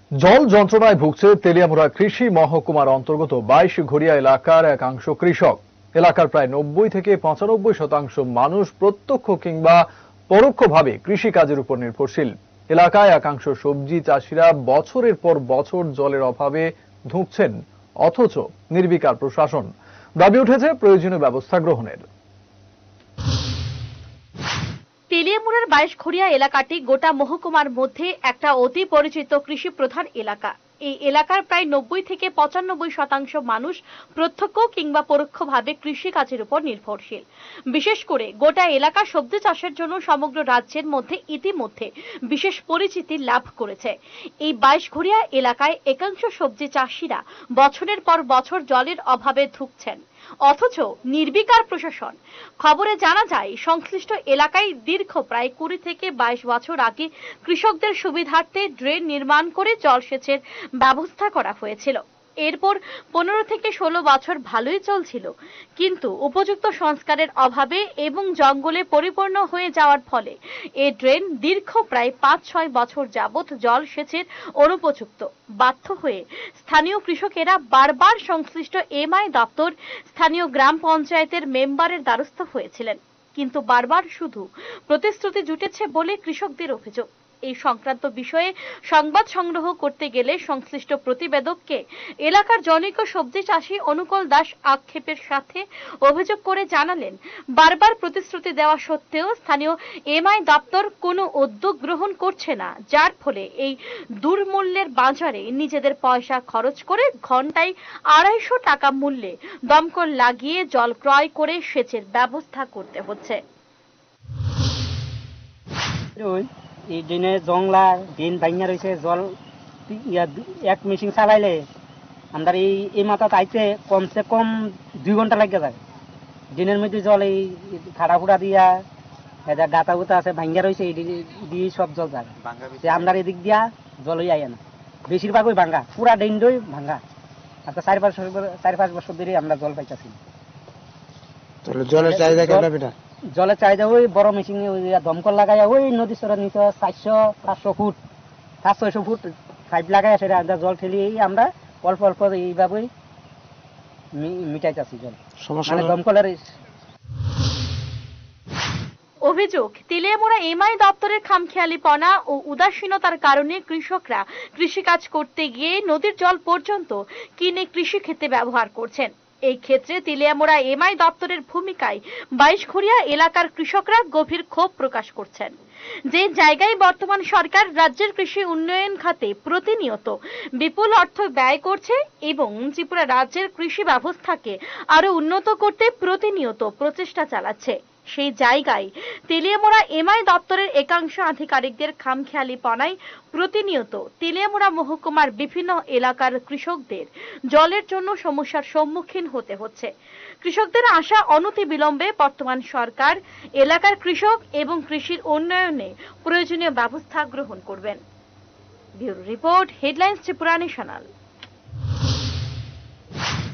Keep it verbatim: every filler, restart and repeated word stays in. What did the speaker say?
জল যন্ত্রণায় ভুগছে তেলিয়ামুড়া কৃষি মহকুমার অন্তর্গত বাইশ ঘড়িয়া এলাকার একাংশ কৃষক। এলাকার প্রায় নব্বই থেকে পঁচানব্বই শতাংশ মানুষ প্রত্যক্ষ কিংবা পরোক্ষভাবে কৃষিকাজের উপর নির্ভরশীল। এলাকায় একাংশ সবজি চাষিরা বছরের পর বছর জলের অভাবে ধুঁকছেন, অথচ নির্বিকার প্রশাসন। দাবি উঠেছে প্রয়োজনীয় ব্যবস্থা গ্রহণের। তেলিয়ামুড়ার বাইশ ঘড়িয়া এলাকাটি গোটা মহকুমার মধ্যে একটা অতি পরিচিত কৃষি প্রধান এলাকা। এই এলাকার প্রায় নব্বই থেকে পঁচানব্বই শতাংশ মানুষ প্রত্যক্ষ কিংবা পরোক্ষভাবে কৃষি কাজের উপর নির্ভরশীল। বিশেষ করে গোটা এলাকা সবজি চাষের জন্য সমগ্র রাজ্যের মধ্যে ইতিমধ্যে বিশেষ পরিচিতি লাভ করেছে। এই বাইশ ঘড়িয়া এলাকায় একাংশ সবজি চাষিরা বছরের পর বছর জলের অভাবে ধুঁকছেন, অথচ নির্বিকার প্রশাসন। খবরে জানা যায়, সংশ্লিষ্ট এলাকায় দীর্ঘ প্রায় কুড়ি থেকে বাইশ বছর আগে কৃষকদের সুবিধার্থে ড্রেন নির্মাণ করে জলসেচের ব্যবস্থা করা হয়েছিল। এরপর পনেরো থেকে ষোলো বছর ভালোই চলছিল, কিন্তু উপযুক্ত সংস্কারের অভাবে এবং জঙ্গলে পরিপূর্ণ হয়ে যাওয়ার ফলে এই ড্রেন দীর্ঘ প্রায় পাঁচ ছয় বছর যাবৎ জলসেচের অনুপযুক্ত। বাধ্য হয়ে স্থানীয় কৃষকেরা বারবার সংশ্লিষ্ট এমআই দপ্তর, স্থানীয় গ্রাম পঞ্চায়েতের মেম্বারের দ্বারস্থ হয়েছিলেন, কিন্তু বারবার শুধু প্রতিশ্রুতি জুটেছে বলে কৃষকদের অভিযোগ। এই সংক্রান্ত বিষয়ে সংবাদ সংগ্রহ করতে গেলে সংশ্লিষ্ট প্রতিবেদককে এলাকার জনৈক সবজি চাষী অনুকূল দাস আক্ষেপের সাথে অভিযোগ করে জানালেন, বারবার প্রতিশ্রুতি দেওয়া সত্ত্বেও স্থানীয় এমআই দপ্তর কোনো উদ্যোগ গ্রহণ করছে না, যার ফলে এই দুর্মূল্যের বাজারে নিজেদের পয়সা খরচ করে ঘন্টায় আড়াইশো টাকা মূল্যে দমকল লাগিয়ে জল ক্রয় করে সেচের ব্যবস্থা করতে হচ্ছে। এই দিনে জংলা দিন ভাঙা রয়েছে, জল এক মেশিন চালাইলে আমরা এই এই মাথা আইতে কমসে কম দুই ঘন্টা লাগে যায়। দিনের মধ্যে জল এই খাড়া ফুড়া দিয়া এদের গাতা গুতা আছে ভাঙ্গা রয়েছে, এই দিয়ে সব জল যায়। আমরা এদিক দিয়া জলই আয় না, বেশিরভাগ ওই ভাঙ্গা, পুরা ডেন্ডই ভাঙ্গা। আচ্ছা চার পাঁচ চার পাঁচ বছর ধরে আমরা জল পাইতেছি। জলের চাহিদা কেমন? জলের চাহিদা ওই বড় মেশিনে ওই দমকল লাগাই ওই নদী সরের নিচে চারশো পাঁচশো ফুট পাঁচ ছয়শো ফুট পাইপ লাগাই সেটা জল ঠেলি আমরা অল্প অল্প এইভাবেই মিটাইতেছি জল, মানে দমকলের। অভিযোগ, তেলিয়ামুড়া এমআই দপ্তরের খামখেয়ালিপনা ও উদাসীনতার কারণে কৃষকরা কৃষিকাজ করতে গিয়ে নদীর জল পর্যন্ত কিনে কৃষি ক্ষেত্রে ব্যবহার করছেন। এই ক্ষেত্রে তেলিয়ামুড়া এমআই দপ্তরের ভূমিকায় বাইশ ঘড়িয়া এলাকার কৃষকরা গভীর ক্ষোভ প্রকাশ করছেন। যে জায়গায় বর্তমান সরকার রাজ্যের কৃষি উন্নয়ন খাতে প্রতিনিয়ত বিপুল অর্থ ব্যয় করছে এবং ত্রিপুরা রাজ্যের কৃষি ব্যবস্থাকে আরো উন্নত করতে প্রতিনিয়ত প্রচেষ্টা চালাচ্ছে, সেই জায়গায় তেলিয়ামুড়া এমআই দপ্তরের একাংশ আধিকারিকদের খামখেয়ালিপনায় প্রতিনিয়ত তেলিয়ামুড়া মহকুমার বিভিন্ন এলাকার কৃষকদের জলের জন্য সমস্যার সম্মুখীন হতে হচ্ছে। কৃষকদের আশা, অনতি বিলম্বে বর্তমান সরকার এলাকার কৃষক এবং কৃষির উন্নয়নে প্রয়োজনীয় ব্যবস্থা গ্রহণ করবেন। Bureau report, headlines Tripura national.